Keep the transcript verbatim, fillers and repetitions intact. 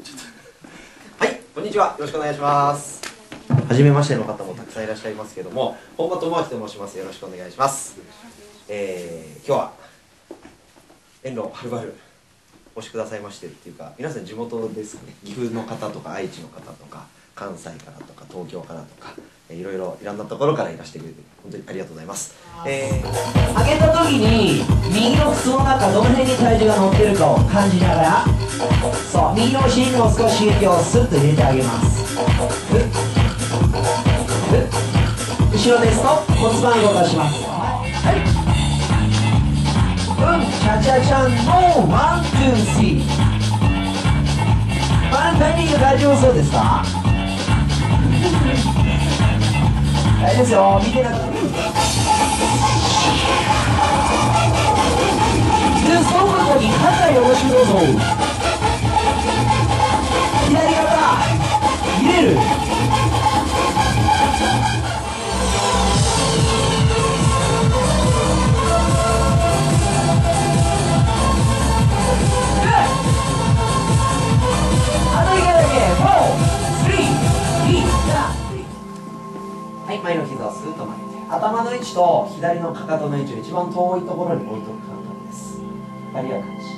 はい、こんにちは。よろしくお願いします。初めましての方もたくさんいらっしゃいますけども、本間智明と申します。よろしくお願いします。えー、今日は遠路はるばるお越しくださいましてっていうか、皆さん地元ですかね。岐阜の方とか愛知の方とか関西からとか東京からとか、えー、いろいろいろんなところからいらしてくれて本当にありがとうございます。えー、 上げた時に右の靴の中どの辺に体重が乗ってるかを感じながら、そう右のお尻にも少し刺激をスッと入れてあげます。ふっふっ後ろですと骨盤動かします。はい、うん、チャチャチャンのワン、ツー、スリー。このタイミング大丈夫そうですか？大丈夫ですよ、見てなくて。で、その後に肩よろしくどうぞ。左肩入れる。はい、前の膝をスーッと曲げて、頭の位置と左のかかとの位置を一番遠いところに置いておく感覚です。光が感じ